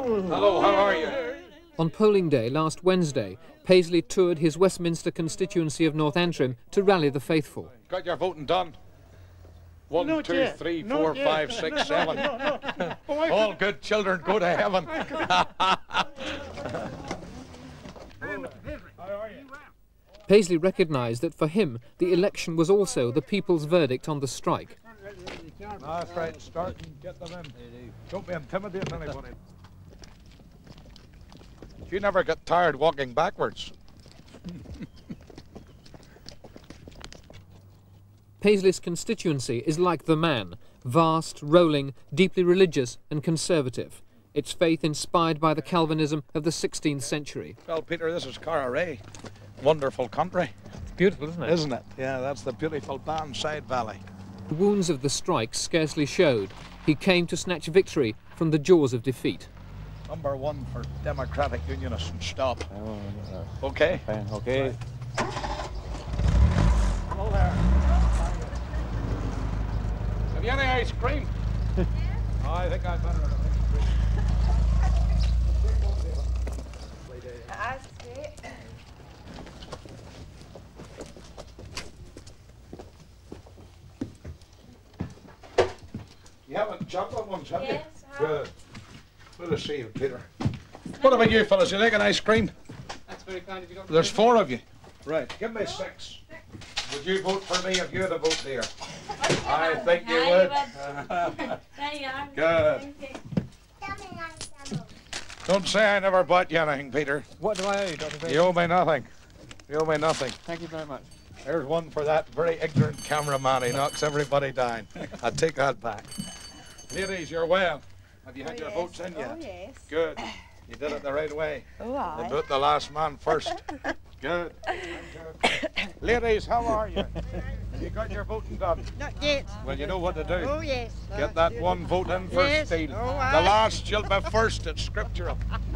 Hello, how are you? On polling day last Wednesday, Paisley toured his Westminster constituency of North Antrim to rally the faithful. Got your voting done? 1, 2, 3, 4, 5, 6, 7. All good children go to heaven. Paisley recognised that for him, the election was also the people's verdict on the strike. That's right, start and get them in. Don't be intimidating anybody. You never get tired walking backwards. Paisley's constituency is like the man, vast, rolling, deeply religious and conservative. Its faith inspired by the Calvinism of the 16th century. Well, Peter, this is Carraray. Wonderful country. Beautiful, isn't it? Isn't it? Yeah, that's the beautiful Bannside Valley. The wounds of the strike scarcely showed. He came to snatch victory from the jaws of defeat. Number 1 for Democratic Unionists and stop. Okay? Okay. Right. Hello there. Have you any ice cream? Oh, I think I better have ice cream. That's great. You haven't chocolate ones, have Yes, you? Good. Good to see you, Peter. What about you fellas? You like an ice cream? That's very kind of you. There's 4 of you. Right, give me 6. Would you vote for me if you had a vote here? I think you would. There you are. Good. Don't say I never bought you anything, Peter. What do I owe you, Dr. Bailey? You owe me nothing. You owe me nothing. Thank you very much. There's one for that very ignorant cameraman. He knocks everybody down. I take that back. Ladies, you're well. Have you had your votes in yet? Oh, yes. Good. You did it the right way. Oh, aye. They put the last man first. Good. Ladies, how are you? You got your voting done? Not yet. Well, you know what to do. Oh, yes. Get that one vote in for Yes. Steele. Oh, The aye. last shall be first. It's scriptural.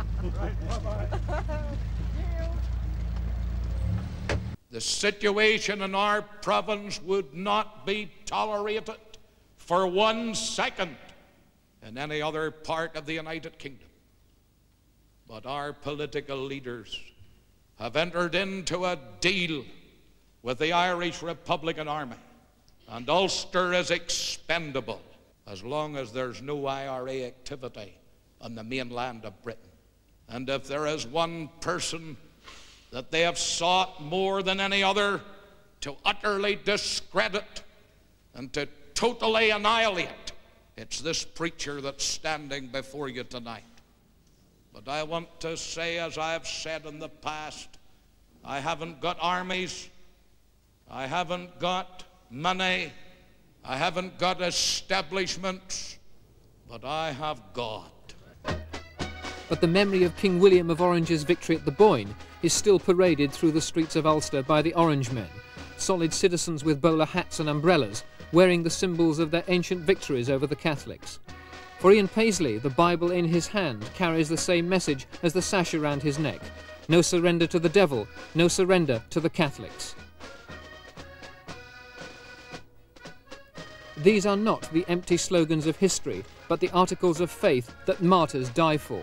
The situation in our province would not be tolerated for 1 second in any other part of the United Kingdom. But our political leaders have entered into a deal with the Irish Republican Army, and Ulster is expendable as long as there's no IRA activity on the mainland of Britain. And if there is one person that they have sought more than any other to utterly discredit and to totally annihilate, it's this preacher that's standing before you tonight. But I want to say, as I have said in the past, I haven't got armies, I haven't got money, I haven't got establishments, but I have God. But the memory of King William of Orange's victory at the Boyne is still paraded through the streets of Ulster by the Orange men, solid citizens with bowler hats and umbrellas, wearing the symbols of their ancient victories over the Catholics. For Ian Paisley, the Bible in his hand carries the same message as the sash around his neck. No surrender to the devil, no surrender to the Catholics. These are not the empty slogans of history, but the articles of faith that martyrs die for.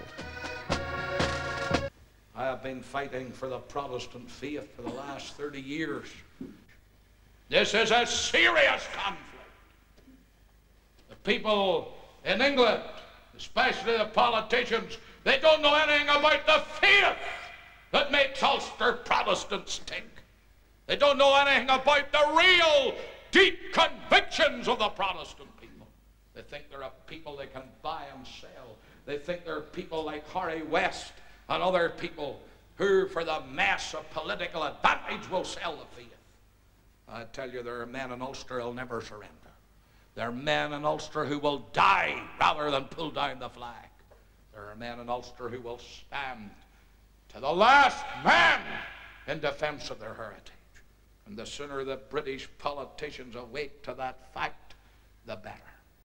I have been fighting for the Protestant faith for the last 30 years. This is a serious conflict. The people in England, especially the politicians, they don't know anything about the faith that makes Ulster Protestants tick. They don't know anything about the real deep convictions of the Protestant people. They think they're a people they can buy and sell. They think they're people like Harry West and other people who, for the mess of political advantage, will sell the faith. I tell you, there are men in Ulster who will never surrender. There are men in Ulster who will die rather than pull down the flag. There are men in Ulster who will stand to the last man in defense of their heritage. And the sooner the British politicians awake to that fact, the better.